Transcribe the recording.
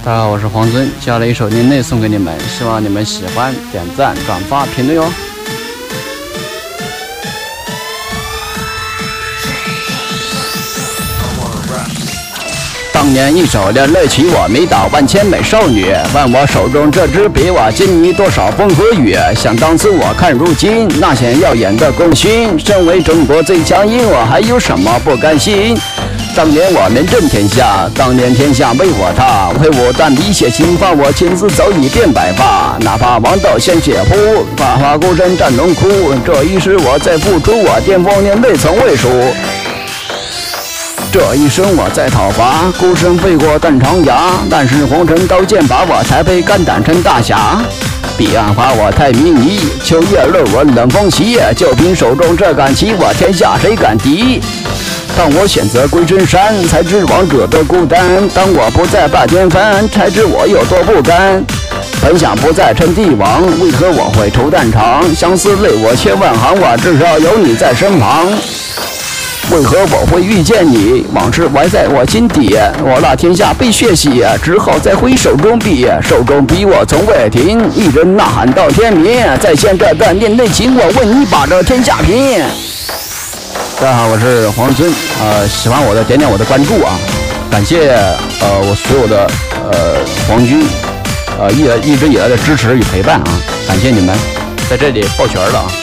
大家好，我是黄尊，加了一首另类送给你们，希望你们喜欢，点赞、转发、评论哟。当年一首连累起我迷倒万千美少女，问我手中这支笔我经历多少风和雨。想当初我看如今那些耀眼的功勋，身为中国最强音，我还有什么不甘心？当年我名震天下，当年天下为我踏，为我断笔写情话，我亲自走一遍百发。哪怕王道鲜血铺，发发孤身战龙窟，这一世我在付出，我巅峰年未曾未数。这一生我在讨伐，孤身飞过断长崖，但是红尘刀剑把我才配肝胆成大侠。彼岸花我太迷离，秋叶落我冷风袭，就凭手中这杆旗，我天下谁敢敌？当我选择归真山，才知王者的孤单；当我不再拜天幡，才知我有多不甘。本想不再称帝王，为何我会愁断肠？相思泪我千万行，我至少有你在身旁。为何我会遇见你？往事埋在我心底，我那天下被血洗，只好再挥手中笔，手中笔我从未停，一人呐喊到天明。再现这段另类情，我为你把这天下平。大家好，我是黄尊，喜欢我的点点我的关注啊，感谢我所有的皇军一直以来的支持与陪伴啊，感谢你们，在这里抱拳了啊。